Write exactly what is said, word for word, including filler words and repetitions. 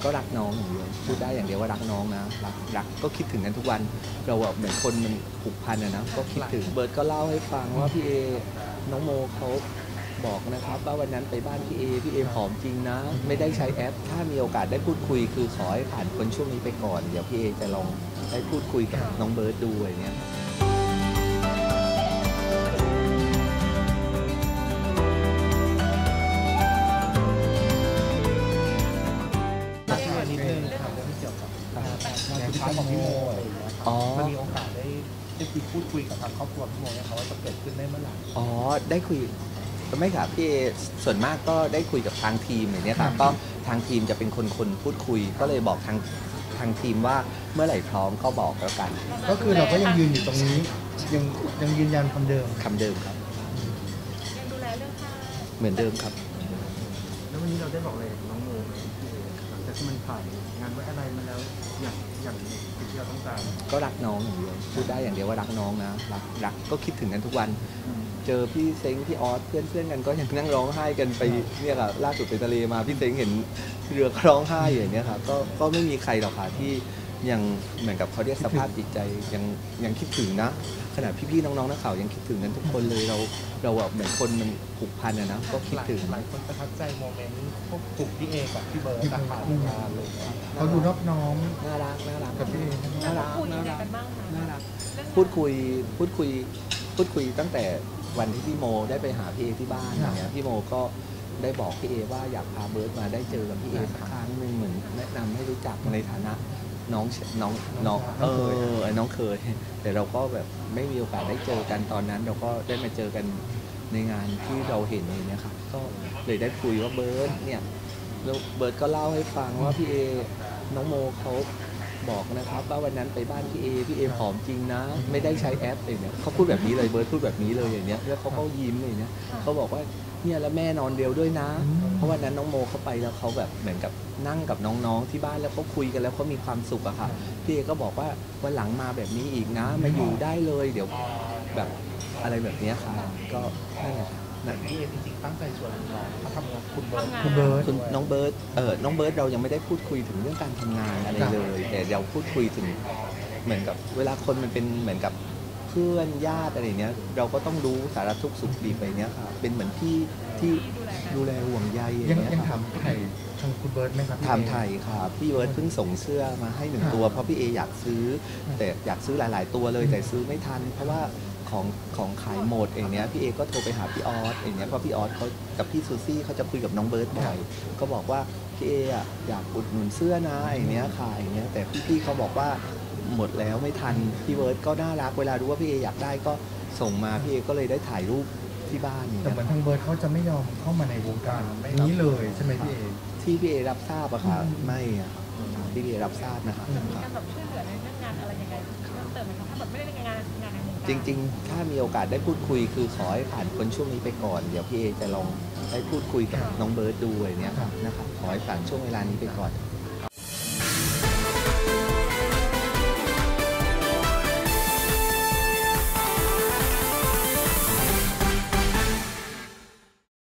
ก็รักน้องอย่างเดียวพูดได้อย่างเดียวว่ารักน้องนะรักรักก็คิดถึงกันทุกวันเราแบบเหมือนคนมันผูกพันอะนะก็คิดถึงเบิร์ดก็เล่าให้ฟังว่าพี่เอน้องโมเขาบอกนะครับว่าวันนั้นไปบ้านพี่เอพี่เอผอมจริงนะไม่ได้ใช้แอปถ้ามีโอกาสได้พูดคุยคือขอให้ผ่านคนช่วงนี้ไปก่อนเดี๋ยวพี่เอจะลองได้พูดคุยกับน้องเบิร์ดดูอะไรเงี้ยนิดนึงครับเรื่องเกี่ยวกับงานช้าของพี่โมอะไรอย่างเงี้ยครับมันมีโอกาสได้ได้คุยพูดคุยกับทางครอบครัวพี่โมเนี่ยครับว่าจะเกิดขึ้นได้เมื่อไหร่อ๋อได้คุยไม่ค่ะพี่เอส่วนมากก็ได้คุยกับทางทีมอย่างนี้ค่ะก็ทางทีมจะเป็นคนคนพูดคุยก็เลยบอกทางทางทีมว่าเมื่อไหร่พร้อมก็บอกแล้วกันก็คือเราก็ยังยืนอยู่ตรงนี้ยังยังยืนยันคำเดิมคำเดิมครับยังดูแลเรื่องค่าเหมือนเดิมครับแล้ววันนี้เราได้บอกอะไรกับน้องโมไหมพี่เอหลังจากที่มันผ่านงานไว้อะไรมาแล้วอย่างอย่างสิ่งที่เราต้องการก็รักน้องอย่างเดียวพูดได้อย่างเดียวว่ารักน้องนะรักรักก็คิดถึงกันทุกวันเจอพี่เซ้งพี่ออสเพื่อนเพื่อนกันก็ยังนั่งร้องไห้กันไปเนี่ยค่ะล่าสุดไปทะเลมาพี่เซ้งเห็นเรือร้องไห้อย่างเงี้ยค่ะก็ก็ไม่มีใครหรอกค่ะที่ยังเหมือนกับเขาเรียกสภาพจิตใจยังยังคิดถึงนะขนาดพี่ๆน้องๆนักข่าวยังคิดถึงกันทุกคนเลยเราเราแบบเหมือนคนมันผูกพันอะนะก็คิดถึงหลายคนประทับใจโมเมนต์พวกกลุ่มพี่เอกับพี่เบิร์ดต่างๆงานเลยเขาดูนอบน้อมน่ารักน่ารักกับพี่เอน่ารักน่ารักน่ารักพูดคุยพูดคุยพูดคุยตั้งแต่วันที่พี่โมได้ไปหาพี่เอที่บ้านเนี่ยพี่โมก็ได้บอกพี่เอว่าอยากพาเบิร์ดมาได้เจอกับพี่เอสักครั้งหนึ่งเหมือนแนะนำให้รู้จักในฐานะน้องน้องน้องเออน้องเคยแต่เราก็แบบไม่มีโอกาสได้เจอกันตอนนั้นเราก็ได้มาเจอกันในงานที่เราเห็นเองเนี่ยครับก็เลยได้คุยว่าเบิร์ดเนี่ยแล้วเบิร์ดก็เล่าให้ฟังว่าพี่เอน้องโมเขาบอกนะครับว่าวันนั้นไปบ้านพี่เอพี่เอผอมจริงนะไม่ได้ใช้แอปอะไรเนี่ยเขาพูดแบบนี้เลยเบิร์ดพูดแบบนี้เลยอย่างเนี้ยแล้วเขาก็ยิ้มเลยเนี่ยเขาบอกว่าเนี่ยแล้วแม่นอนเดียวด้วยนะเพราะวันนั้นน้องโมเขาไปแล้วเขาแบบเหมือนกับนั่งกับน้องๆที่บ้านแล้วเขาคุยกันแล้วเขามีความสุขอะค่ะพี่เอก็บอกว่าวันหลังมาแบบนี้อีกนะมาอยู่ได้เลยเดี๋ยวแบบอะไรแบบนี้ค่ะก็นั่นแหละพี่เอจริงๆตั้งใจชวนน้องมาทำงานคุณเบิร์ดคุณเบิร์ดคุณน้องเบิร์ดเออน้องเบิร์ดเรายังไม่ได้พูดคุยถึงเรื่องการทำงานอะไรเลยแต่เราพูดคุยถึงเหมือนกับเวลาคนมันเป็นเหมือนกับเพื่อนญาติอะไรเนี้ยเราก็ต้องรู้สารทุกข์สุขดีไปเนี้ยค่ะเป็นเหมือนพี่ที่ดูแลห่วงใยอย่างเงี้ยยังถามไถ่ทางคุณเบิร์ดไหมครับถามไถ่ค่ะพี่เบิร์ดเพิ่งส่งเสื้อมาให้หนึ่งตัวเพราะพี่เออยากซื้อแต่อยากซื้อหลายๆตัวเลยแต่ซื้อไม่ทันเพราะว่าของของขายหมดเองเนี้ยพี่เอก็โทรไปหาพี่ออสเองเนี้ยเพราะพี่ออสเขากับพี่ซูซี่เขาจะคุยกับน้องเบิร์ดบ่อยก็บอกว่าพี่เออ่ะอยากอุดหนุนเสื้อนะเองเนี้ยขายเนี้ยแต่พี่ๆเขาบอกว่าหมดแล้วไม่ทันพี่เบิร์ดก็น่ารักเวลารู้ว่าพี่เออยากได้ก็ส่งมาพี่เอก็เลยได้ถ่ายรูปที่บ้านแต่เหมือนทางเบิร์ดเขาจะไม่ยอมเข้ามาในวงการนี้เลยใช่ไหมพี่เอที่พี่เอรับทราบอะค่ะไม่อะพี่เอรับทราบนะครับการแบบช่วยเหลือในเรื่องงานอะไรยังไงเพิ่มเติมไหมครับถ้าแบบไม่ได้งานงานในวงการจริงๆถ้ามีโอกาสได้พูดคุยคือขอให้ผ่านคนช่วงนี้ไปก่อนเดี๋ยวพี่เอจะลองได้พูดคุยกับน้องเบิร์ดดูอะไรเนี้ยครับนะครับขอให้ผ่านช่วงเวลานี้ไปก่อน